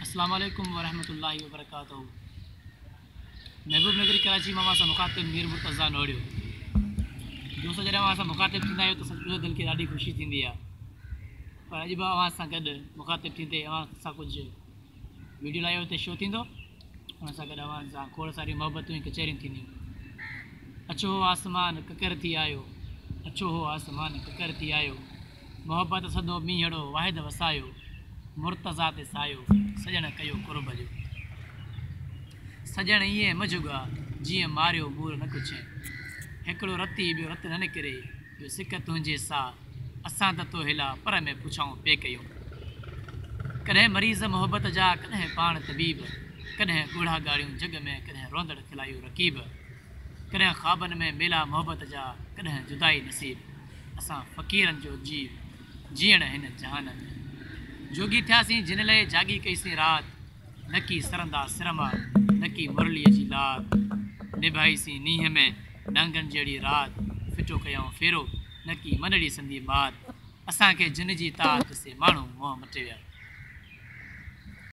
अस्सलाम वालेकुम वरहमतुल्लाहि वबरकातुहू। महबूब नगरी कराची में असां मुखातिब मीर मुर्तज़ा नोड़ियो। दोस्तों जॾहिं असां मुखातिब थींदा आहियूं त सॼो दिलि खे ॾाढी ख़ुशी थींदी आहे। पर अॼु बि अवां सां गॾु मुखातिब थींदे अवां सां कुझु वीडियो लाइव ते शो थींदो। हुन सां गॾु अवां सां खोड़ सारी मोहबतूं ऐं कचहरियूं थींदियूं। अछो हो आसमान ककर थी आयो, अछो हो आसमान ककर थी आयो, मोहबत सदो मींहड़ो वाहिद वसायो, मुर्तज़ा ते सायो सजण कयो कुर्ब जो। सजण ईअं मजुगा जीअं मारियो मूर न कुझु, हिकिड़ो रती ॿियो रत न निकिरे, ॿियो सिक तुंहिंजे सां असां त तो हिला पर में पुछाऊं पे कयूं। कॾहिं मरीज़ मोहबत जा कॾहिं पाण तबीब, कॾहिं ॻोढ़ा ॻाढ़ियूं जग में कॾहिं रोंदड़ खिलायूं रकीब, कॾहिं ख़्वाबनि में मेला मोहबत जा कॾहिं जुदाई नसीब। असां फ़क़ीरनि जो जीअण हिन जहान में जोगी थियासीं जिन लाइ जागी कईसीं रात, न की सरंदा सिरमा न की मुरलीअ जी लात, निभाईसीं नींहं में नांगनि जहिड़ी रात, फिटो कयऊं फेरो न की मनड़ी संदी बात, असांखे जिन जी तात से माण्हू मोह मटे विया।